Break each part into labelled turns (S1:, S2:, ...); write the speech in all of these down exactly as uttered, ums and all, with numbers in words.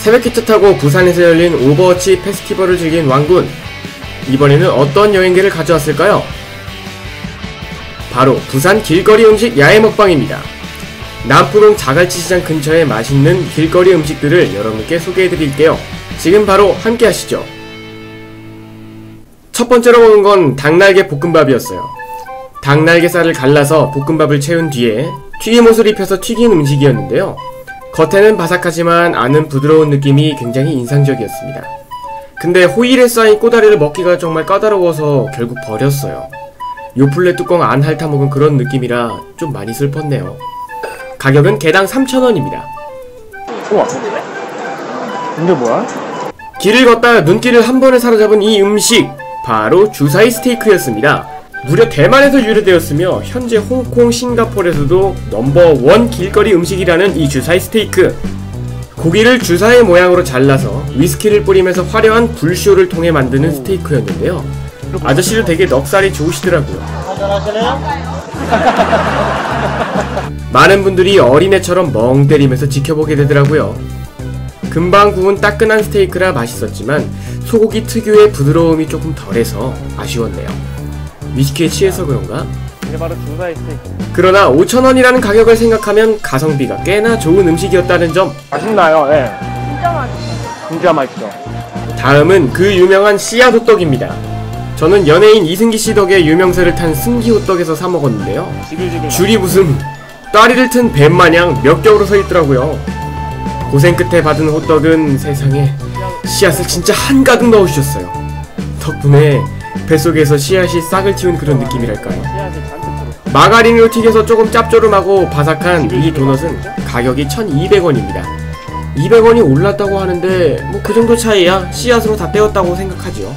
S1: 새벽기차 타고 부산에서 열린 오버워치 페스티벌을 즐긴 왕군. 이번에는 어떤 여행기를 가져왔을까요? 바로 부산 길거리 음식 야외 먹방입니다. 남포동 자갈치 시장 근처에 맛있는 길거리 음식들을 여러분께 소개해드릴게요. 지금 바로 함께 하시죠. 첫 번째로 먹은 건 닭날개 볶음밥이었어요. 닭날개살을 갈라서 볶음밥을 채운 뒤에 튀김옷을 입혀서 튀긴 음식이었는데요. 겉에는 바삭하지만 안은 부드러운 느낌이 굉장히 인상적이었습니다. 근데 호일에 쌓인 꼬다리를 먹기가 정말 까다로워서 결국 버렸어요. 요플레 뚜껑 안 핥아먹은 그런 느낌이라 좀 많이 슬펐네요. 가격은 개당 삼천 원입니다.
S2: 우와, 근데 뭐야?
S1: 길을 걷다 눈길을 한 번에 사로잡은 이 음식, 바로 주사이 스테이크였습니다. 무려 대만에서 유래되었으며 현재 홍콩, 싱가포르에서도 넘버원 길거리 음식이라는 이 주사이 스테이크. 고기를 주사의 모양으로 잘라서 위스키를 뿌리면서 화려한 불쇼를 통해 만드는 스테이크였는데요. 아저씨도 되게 넉살이 좋으시더라고요. 많은 분들이 어린애처럼 멍 때리면서 지켜보게 되더라고요. 금방 구운 따끈한 스테이크라 맛있었지만 소고기 특유의 부드러움이 조금 덜해서 아쉬웠네요. 위스키에 취해서 그런가?
S2: 이게 바로 주사이 스테이크.
S1: 그러나 오천 원이라는 가격을 생각하면 가성비가 꽤나 좋은 음식이었다는 점.
S2: 맛있나요? 예. 네.
S3: 진짜 맛있어.
S2: 진짜 맛있어.
S1: 다음은 그 유명한 씨앗 호떡입니다. 저는 연예인 이승기씨 덕에 유명세를 탄 승기 호떡에서 사 먹었는데요.
S2: 지글지글.
S1: 줄이 무슨 따리를 튼 뱀마냥 몇 겹으로 서 있더라고요. 고생 끝에 받은 호떡은 세상에 씨앗을 진짜 한가득 넣어주셨어요. 덕분에 뱃속에서 씨앗이 싹을 틔운 그런 느낌이랄까요. 마가린으로 튀겨서 조금 짭조름하고 바삭한 이 도넛은 가격이 천이백 원입니다. 이백 원이 올랐다고 하는데 뭐 그 정도 차이야 씨앗으로 다 떼었다고 생각하죠.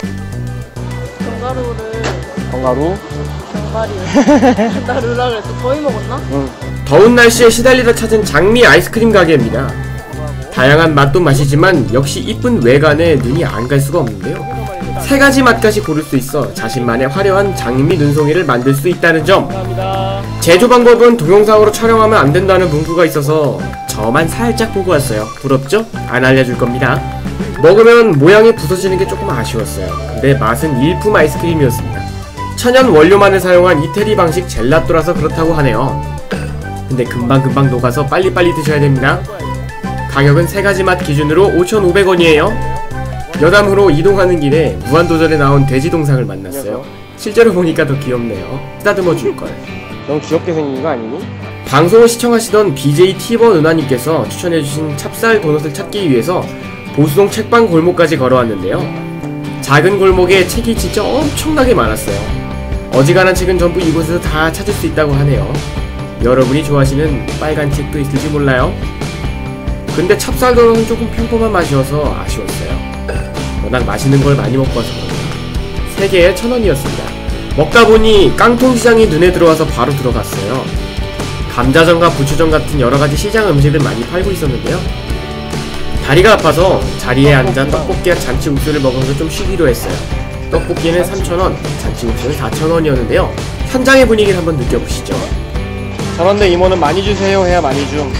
S3: 견과류를
S2: 견과류?
S3: 견과류 나 르라 그랬어. 거의 먹었나?
S2: 응.
S1: 더운 날씨에 시달리다 찾은 장미 아이스크림 가게입니다. 다양한 맛도 맛이지만 역시 이쁜 외관에 눈이 안 갈 수가 없는데요. 세 가지 맛까지 고를 수 있어 자신만의 화려한 장미 눈송이를 만들 수 있다는 점.
S2: 감사합니다.
S1: 제조 방법은 동영상으로 촬영하면 안 된다는 문구가 있어서 저만 살짝 보고 왔어요. 부럽죠? 안 알려줄 겁니다. 먹으면 모양이 부서지는 게 조금 아쉬웠어요. 근데 맛은 일품 아이스크림이었습니다. 천연 원료만을 사용한 이태리 방식 젤라또라서 그렇다고 하네요. 근데 금방금방 녹아서 빨리빨리 드셔야 됩니다. 가격은 세 가지 맛 기준으로 오천오백 원이에요. 여담으로 이동하는 길에 무한도전에 나온 돼지 동상을 만났어요. 실제로 보니까 더 귀엽네요. 쓰다듬어 줄걸.
S2: 너무 귀엽게 생긴 거 아니니?
S1: 방송을 시청하시던 비제이 티버 누나님께서 추천해주신 찹쌀 도넛을 찾기 위해서 보수동 책방 골목까지 걸어왔는데요. 작은 골목에 책이 진짜 엄청나게 많았어요. 어지간한 책은 전부 이곳에서 다 찾을 수 있다고 하네요. 여러분이 좋아하시는 빨간 책도 있을지 몰라요. 근데 찹쌀 도넛은 조금 평범한 맛이어서 아쉬웠어요. 워낙 맛있는 걸 많이 먹고 와서 세 개에 천 원이었습니다. 먹다 보니 깡통시장이 눈에 들어와서 바로 들어갔어요. 감자전과 부추전 같은 여러가지 시장 음식을 많이 팔고 있었는데요. 다리가 아파서 자리에 앉아 떡볶이와 잔치국수를 먹으면서 좀 쉬기로 했어요. 떡볶이는 삼천 원, 잔치국수는 사천 원이었는데요. 현장의 분위기를 한번 느껴보시죠.
S2: 저런데 이모는 많이 주세요 해야 많이 줌.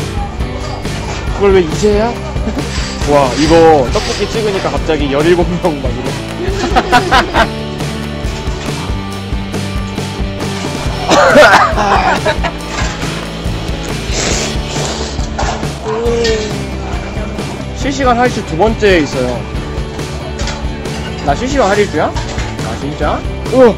S2: 그걸 왜 이제야? 와, 이거 떡볶이 찍으니까 갑자기 열일곱 명 막 이래. 실시간 할일 두 번째에 있어요. 나 실시간 할일주야? 아 진짜? 오!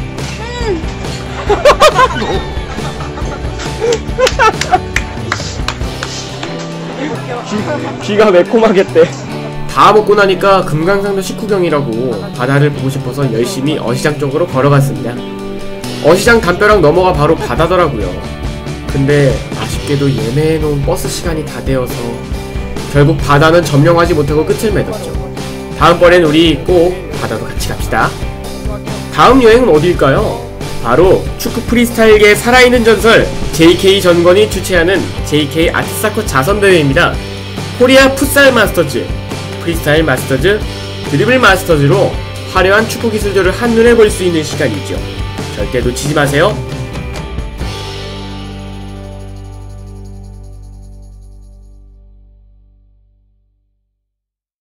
S2: 귀, 귀가 매콤하겠대.
S1: 다 먹고 나니까 금강산도 식후경이라고 바다를 보고 싶어서 열심히 어시장 쪽으로 걸어갔습니다. 어시장 담벼락 넘어가 바로 바다더라고요. 근데 아쉽게도 예매해놓은 버스 시간이 다 되어서 결국 바다는 점령하지 못하고 끝을 맺었죠. 다음번엔 우리 꼭 바다도 같이 갑시다. 다음 여행은 어딜까요? 바로 축구 프리스타일계 살아있는 전설 제이케이 전권이 주최하는 제이케이 아트사커 자선대회입니다. 코리아 풋살 마스터즈, 프리스타일 마스터즈, 드리블 마스터즈로 화려한 축구 기술들을 한눈에 볼 수 있는 시간이죠. 절대 놓치지 마세요.